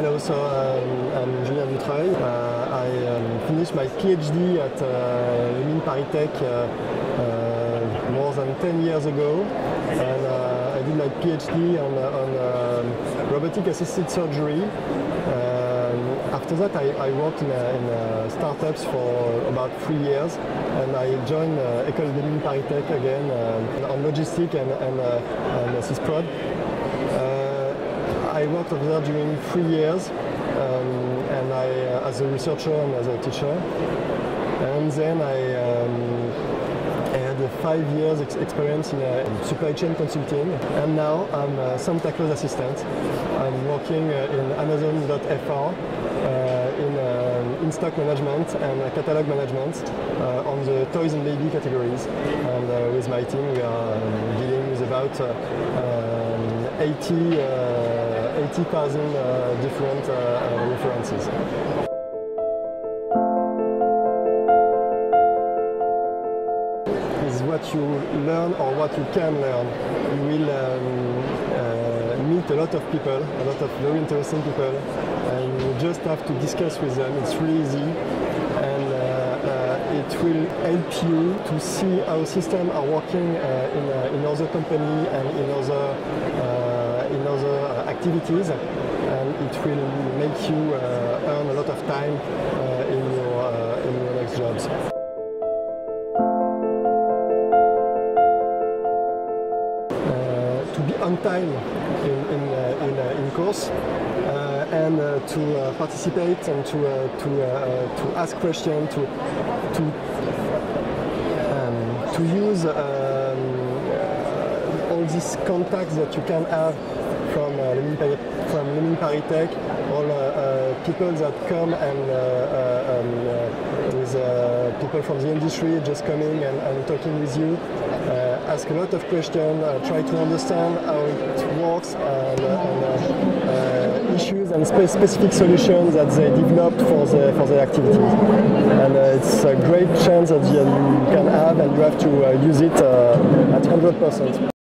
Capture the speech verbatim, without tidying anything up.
Hello, so um, I'm Julien Dutreuil. Uh, I um, finished my PhD at uh, Le Mines Paris-Tech uh, uh, more than ten years ago, and uh, I did my PhD on, uh, on uh, robotic-assisted surgery. Um, after that, I, I worked in, uh, in uh, startups for about three years, and I joined uh, École des Mines Paris-Tech again um, on logistics and, and, uh, and Sysprod. I worked over there during three years, um, and I, uh, as a researcher and as a teacher. And then I, um, I had a five years ex experience in, uh, in supply chain consulting, and now I'm a Santa Claus assistant. I'm working uh, in Amazon dot F R uh, in um, in-stock management and uh, catalog management uh, on the toys and baby categories. And uh, with my team, we are um, dealing with about uh, um, eighty. Uh, eighty thousand uh, different uh, uh, references. Is what you learn or what you can learn. You will um, uh, meet a lot of people, a lot of very interesting people, and you just have to discuss with them. It's really easy, and uh, uh, it will help you to see how systems are working uh, in, uh, in other companies and in other uh, in other activities, and it will make you uh, earn a lot of time uh, in your uh, in your next jobs. Uh, to be on time in in uh, in, uh, in course, uh, and uh, to uh, participate and to uh, to uh, to ask questions, to to um, to use um, all these contacts that you can have from uh, Le Mines from Le Mines Paris-Tech, all uh, uh, people that come and uh, uh, um, uh, with uh, people from the industry just coming and, and talking with you, uh, ask a lot of questions, uh, try to understand how it works and, uh, and uh, uh, issues and spe specific solutions that they developed for the for the activities. And uh, it's a great chance that you can have, and you have to uh, use it uh, at one hundred percent.